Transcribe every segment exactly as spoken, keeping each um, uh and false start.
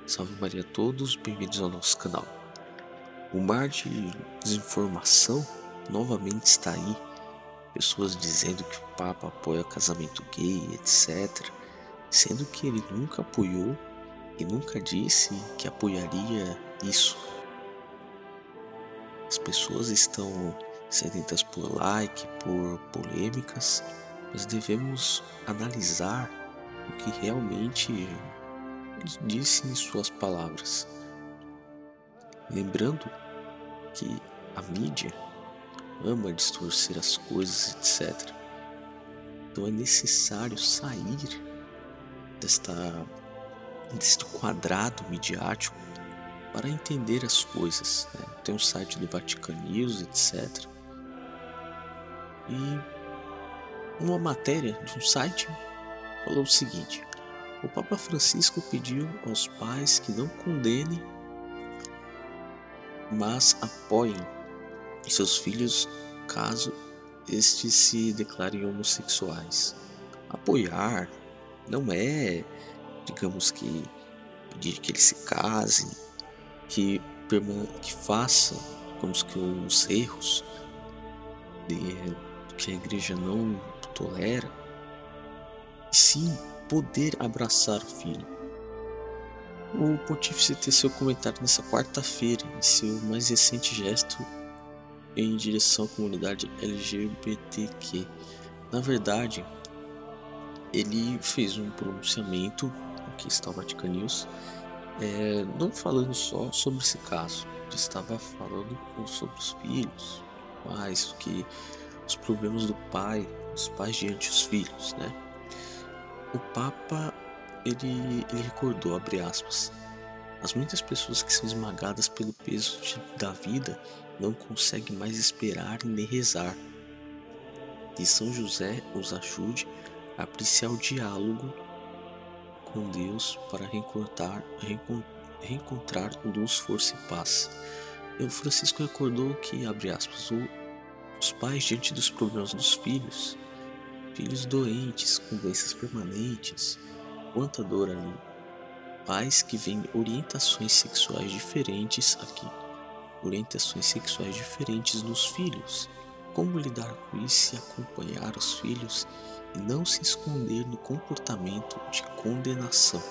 Salve Maria a todos, bem-vindos ao nosso canal. O mar de desinformação novamente está aí. Pessoas dizendo que o Papa apoia casamento gay, etcétera. Sendo que ele nunca apoiou e nunca disse que apoiaria isso. As pessoas estão sedentas por like, por polêmicas, mas devemos analisar o que realmente disse em suas palavras. Lembrando que a mídia ama distorcer as coisas, etcétera. Então é necessário sair desta, deste quadrado midiático para entender as coisas, né? Tem um site do Vatican News, etcétera. E uma matéria de um site falou o seguinte: o Papa Francisco pediu aos pais que não condenem, mas apoiem seus filhos caso estes se declarem homossexuais. Apoiar não é, digamos que, pedir que eles se casem, que, que façam, digamos que, os erros de, que a igreja não tolera, e sim poder abraçar o filho. O pontífice teceu comentário nessa quarta-feira em seu mais recente gesto em direção à comunidade L G B T Q. Na verdade, ele fez um pronunciamento, aqui está o Vatican News, é, não falando só sobre esse caso, ele estava falando sobre os filhos, pais, que os problemas do pai, os pais diante dos filhos, né? O Papa ele, ele recordou, abre aspas, as muitas pessoas que são esmagadas pelo peso de, da vida não conseguem mais esperar e nem rezar. Que São José os ajude a apreciar o diálogo com Deus para reencontrar, reencontrar luz, força e paz. E o Francisco recordou que, abre aspas, o, os pais diante dos problemas dos filhos, filhos doentes, com doenças permanentes, quanta dor ali. Pais que veem orientações sexuais diferentes aqui, orientações sexuais diferentes nos filhos. Como lidar com isso e acompanhar os filhos e não se esconder no comportamento de condenação.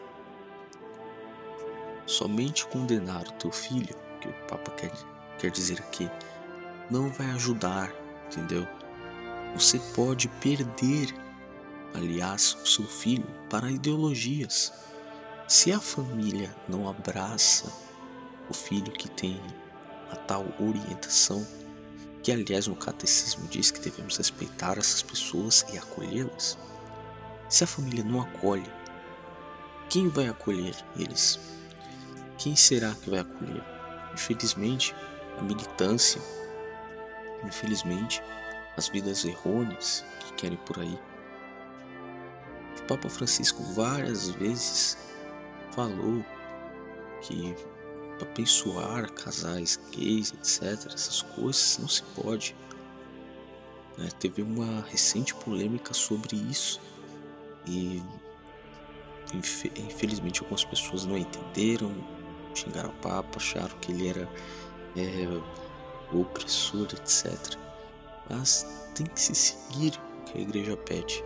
Somente condenar o teu filho, que o Papa quer, quer dizer aqui, não vai ajudar, entendeu? Você pode perder, aliás, o seu filho para ideologias. Se a família não abraça o filho que tem a tal orientação, que aliás no catecismo diz que devemos respeitar essas pessoas e acolhê-las, se a família não acolhe, quem vai acolher eles? Quem será que vai acolher? Infelizmente, a militância, infelizmente, as vidas errôneas que querem por aí. O Papa Francisco várias vezes falou que abençoar casais gays, etcétera, essas coisas não se pode. Né? Teve uma recente polêmica sobre isso e infelizmente algumas pessoas não entenderam, xingaram o Papa, acharam que ele era é, opressor, etcétera. Mas tem que se seguir o que a igreja pede.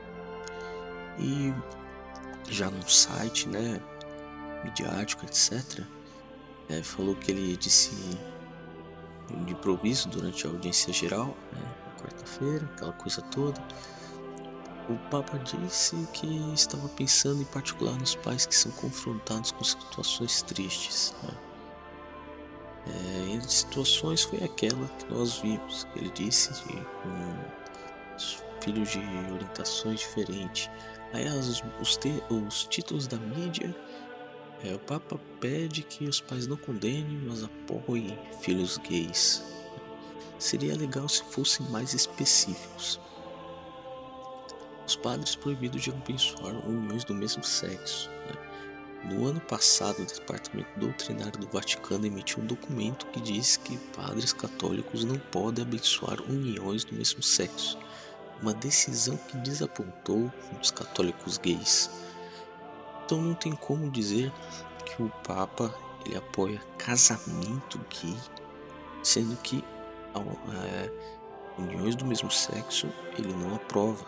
E já no site, né, midiático, etcétera, é, falou que ele disse de improviso durante a audiência geral, né, na quarta-feira, aquela coisa toda. O Papa disse que estava pensando em particular nos pais que são confrontados com situações tristes, né? É, e as situações foi aquela que nós vimos. Ele disse que com os filhos de orientações diferentes. Aí as, os, te, os títulos da mídia, é, o Papa pede que os pais não condenem, mas apoiem filhos gays. Seria legal se fossem mais específicos. Os padres proibidos de abençoar uniões do mesmo sexo, né? No ano passado, o Departamento Doutrinário do Vaticano emitiu um documento que diz que padres católicos não podem abençoar uniões do mesmo sexo, uma decisão que desapontou os católicos gays. Então não tem como dizer que o Papa ele apoia casamento gay, sendo que é, uniões do mesmo sexo ele não aprova.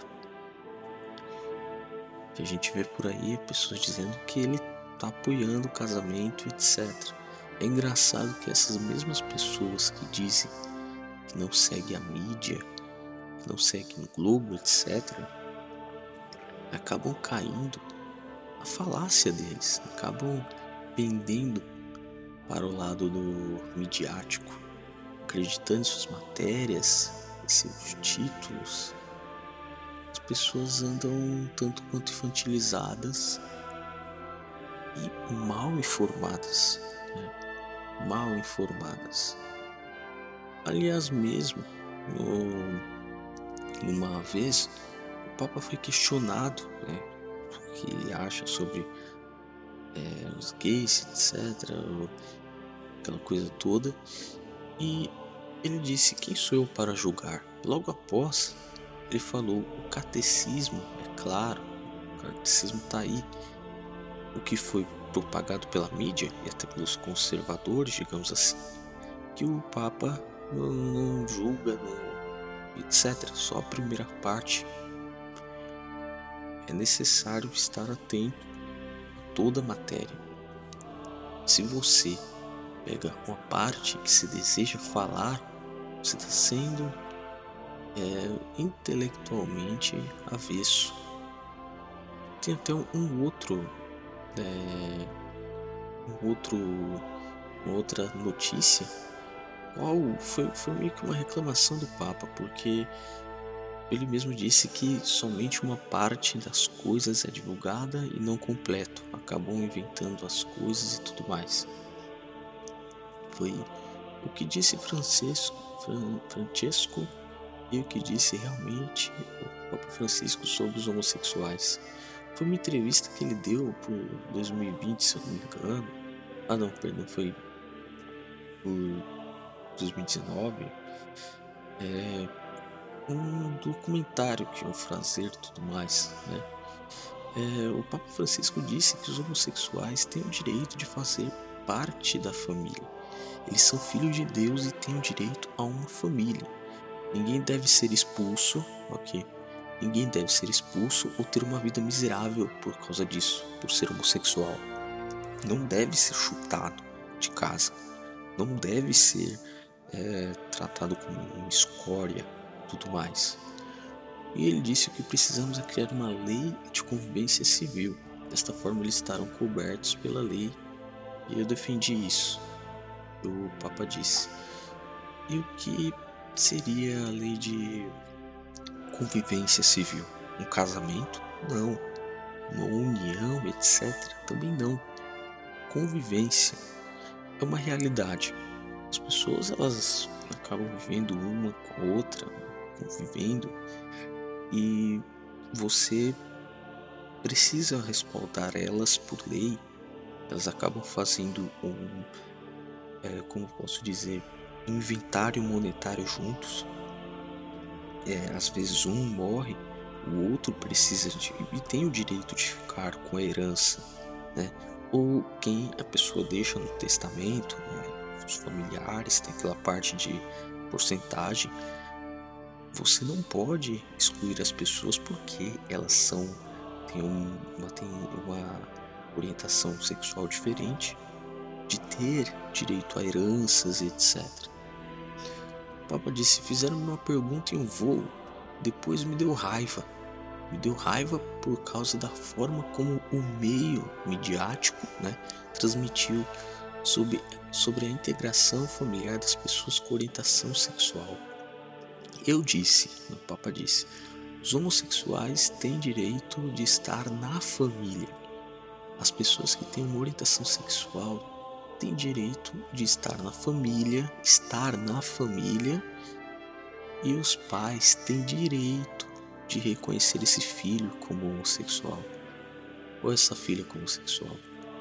Que a gente vê por aí pessoas dizendo que ele está apoiando o casamento, etcétera. É engraçado que essas mesmas pessoas que dizem que não seguem a mídia, que não seguem o Globo, etcétera, acabam caindo na falácia deles, acabam pendendo para o lado do midiático, acreditando em suas matérias, em seus títulos. As pessoas andam um tanto quanto infantilizadas e mal informadas, né? Mal informadas. Aliás, mesmo, no, numa vez, o Papa foi questionado, né, o que ele acha sobre é, os gays, etcétera, aquela coisa toda, e ele disse: quem sou eu para julgar? Logo após, ele falou: o catecismo, é claro, o catecismo está aí. O que foi propagado pela mídia e até pelos conservadores, digamos assim, que o Papa não, não julga, não, etcétera. Só a primeira parte. É necessário estar atento a toda a matéria. Se você pega uma parte que se deseja falar, você está sendo é, intelectualmente avesso. Tem até um, um outro, é, um outro, uma outra notícia. Qual foi, foi meio que uma reclamação do Papa, porque ele mesmo disse que somente uma parte das coisas é divulgada e não completo. Acabam inventando as coisas e tudo mais. Foi o que disse Francisco, Fran, Francesco e o que disse realmente o Papa Francisco sobre os homossexuais. Foi uma entrevista que ele deu por dois mil e vinte, se eu não me engano. Ah não, perdão, foi por dois mil e dezenove. É um documentário que iam fazer e tudo mais, né? É, o Papa Francisco disse que os homossexuais têm o direito de fazer parte da família. Eles são filhos de Deus e têm o direito a uma família. Ninguém deve ser expulso, ok? Ninguém deve ser expulso ou ter uma vida miserável por causa disso, por ser homossexual. Não deve ser chutado de casa. Não deve ser é, tratado como uma escória, tudo mais. E ele disse que precisamos é criar uma lei de convivência civil. Desta forma eles estarão cobertos pela lei. E eu defendi isso. O Papa disse. E o que seria a lei de convivência civil? Um casamento? Não. Uma união, etcétera? Também não. Convivência é uma realidade. As pessoas elas acabam vivendo uma com a outra, convivendo, e você precisa respaldar elas por lei. Elas acabam fazendo um, é, como posso dizer, inventário monetário juntos. É, às vezes um morre, o outro precisa de, e tem o direito de ficar com a herança, né? Ou quem a pessoa deixa no testamento, né? Os familiares tem aquela parte de porcentagem. Você não pode excluir as pessoas porque elas são têm um, uma, têm uma orientação sexual diferente, de ter direito a heranças, etcétera. O Papa disse: fizeram uma pergunta em um voo, depois me deu raiva. Me deu raiva por causa da forma como o meio midiático, né, transmitiu sobre, sobre a integração familiar das pessoas com orientação sexual. Eu disse, o Papa disse, os homossexuais têm direito de estar na família. As pessoas que têm uma orientação sexual têm direito de estar na família, estar na família, e os pais têm direito de reconhecer esse filho como homossexual ou essa filha como homossexual.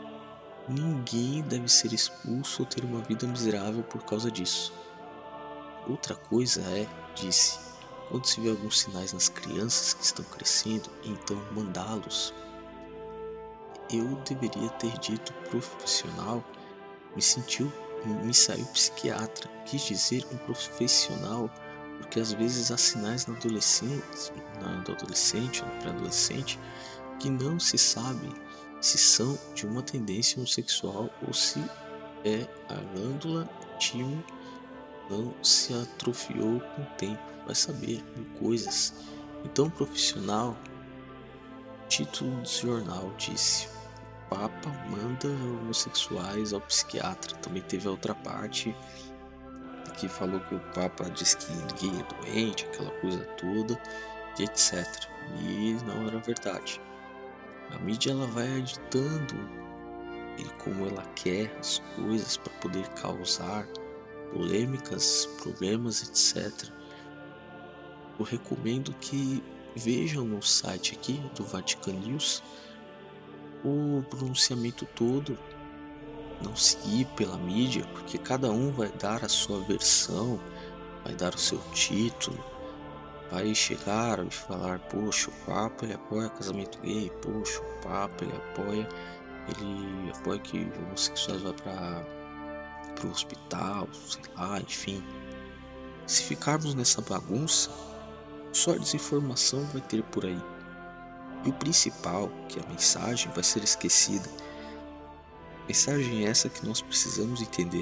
Ninguém deve ser expulso ou ter uma vida miserável por causa disso. Outra coisa é, disse, quando se vê alguns sinais nas crianças que estão crescendo, então mandá-los eu deveria ter dito profissional, me sentiu, me saiu psiquiatra. Quis dizer um profissional, porque às vezes há sinais na adolescente, na do adolescente, no pré-adolescente, que não se sabe se são de uma tendência homossexual ou se é a glândula timo não se atrofiou com o tempo. Vai saber mil coisas. Então, profissional, título do jornal disse: Papa manda homossexuais ao psiquiatra. Também teve a outra parte que falou que o Papa disse que ninguém é doente, aquela coisa toda, e etcétera. E não era verdade. A mídia ela vai editando ele como ela quer as coisas para poder causar polêmicas, problemas, etcétera. Eu recomendo que vejam no site aqui do Vatican News o pronunciamento todo, não seguir pela mídia, porque cada um vai dar a sua versão, vai dar o seu título, vai chegar e falar: poxa, o Papa ele apoia casamento gay, poxa, o Papa ele apoia, ele apoia que homossexuais vá para o hospital, sei lá, enfim. Se ficarmos nessa bagunça, só desinformação vai ter por aí. E o principal, que a mensagem vai ser esquecida. Mensagem essa que nós precisamos entender.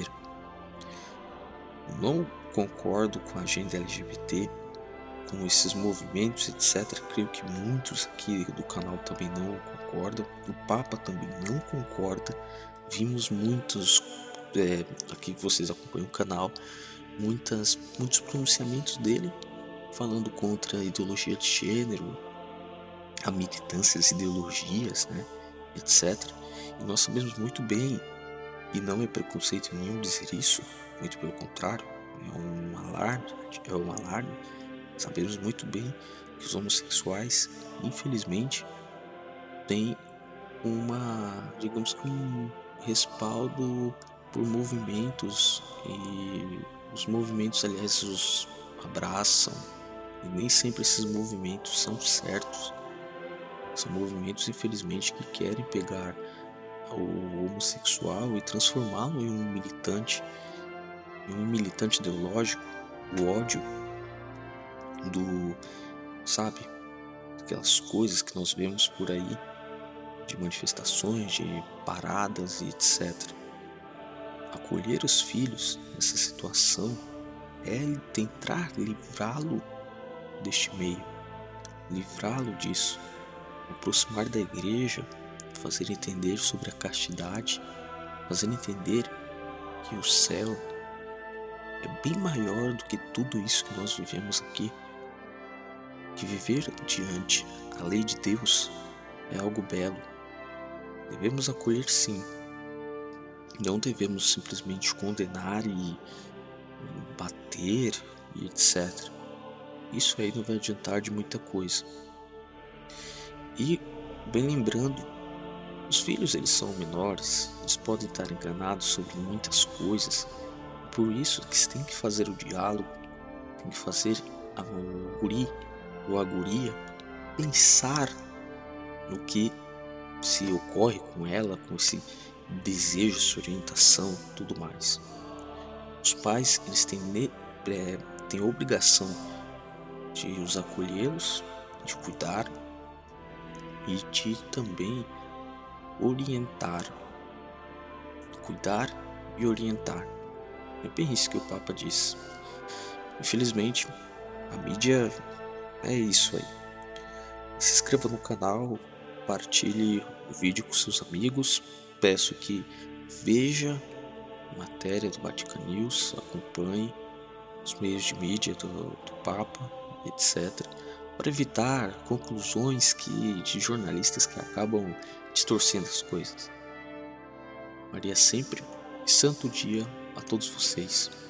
Não concordo com a agenda L G B T, com esses movimentos, etcétera. Creio que muitos aqui do canal também não concordam. O Papa também não concorda. Vimos muitos, é, aqui que vocês acompanham o canal, muitas, muitos pronunciamentos dele falando contra a ideologia de gênero, a militância das ideologias, né, etcétera. E nós sabemos muito bem, e não é preconceito nenhum dizer isso, muito pelo contrário, é um alarme, é um alarme. Sabemos muito bem que os homossexuais, infelizmente, têm uma, digamos que um respaldo por movimentos, e os movimentos, aliás, os abraçam, e nem sempre esses movimentos são certos. São movimentos, infelizmente, que querem pegar o homossexual e transformá-lo em um militante, em um militante ideológico, o ódio do, sabe, aquelas coisas que nós vemos por aí, de manifestações, de paradas e etcétera. Acolher os filhos nessa situação é tentar livrá-lo deste meio, livrá-lo disso, aproximar da igreja, fazer entender sobre a castidade, fazer entender que o céu é bem maior do que tudo isso que nós vivemos aqui, que viver diante a lei de Deus é algo belo. Devemos acolher, sim, não devemos simplesmente condenar e bater e etcétera. Isso aí não vai adiantar de muita coisa. E, bem lembrando, os filhos eles são menores, eles podem estar enganados sobre muitas coisas. Por isso que se tem que fazer o diálogo, tem que fazer a guri ou a guria pensar no que se ocorre com ela, com esse desejo, essa orientação, tudo mais. Os pais eles têm, é, têm a obrigação de os acolhê-los, de cuidar e de também orientar, cuidar e orientar. É bem isso que o Papa diz. Infelizmente, a mídia é isso aí. Se inscreva no canal, compartilhe o vídeo com seus amigos. Peço que veja a matéria do Vatican News, acompanhe os meios de mídia do, do Papa, etcétera, para evitar conclusões que, de jornalistas que acabam distorcendo as coisas. Maria sempre e santo dia a todos vocês.